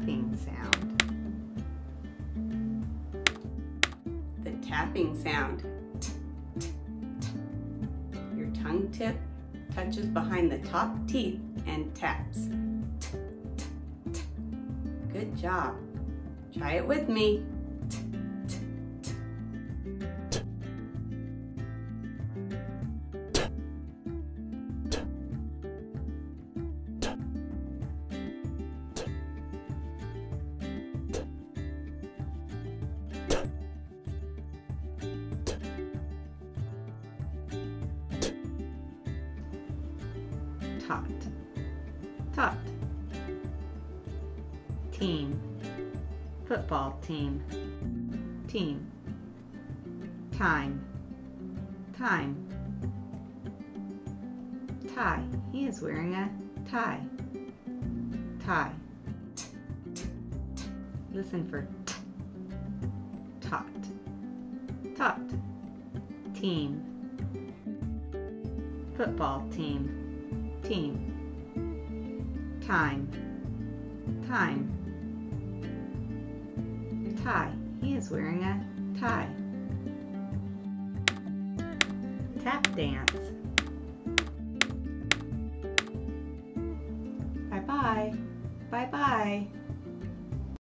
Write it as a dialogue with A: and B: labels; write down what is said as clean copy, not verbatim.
A: tapping sound.
B: The tapping sound. T, t, t. Your tongue tip touches behind the top teeth and taps. T, t, t. Good job. Try it with me. T, t, t.
A: Tot, tot. Team, football team. Team. Time, time. Tie, he is wearing a tie. Tie.
B: T, t, t.
A: Listen for t. Tot, tot. Team, football team. Team. Time, time. Tie, he is wearing a tie. Tap dance. Bye-bye. Bye-bye.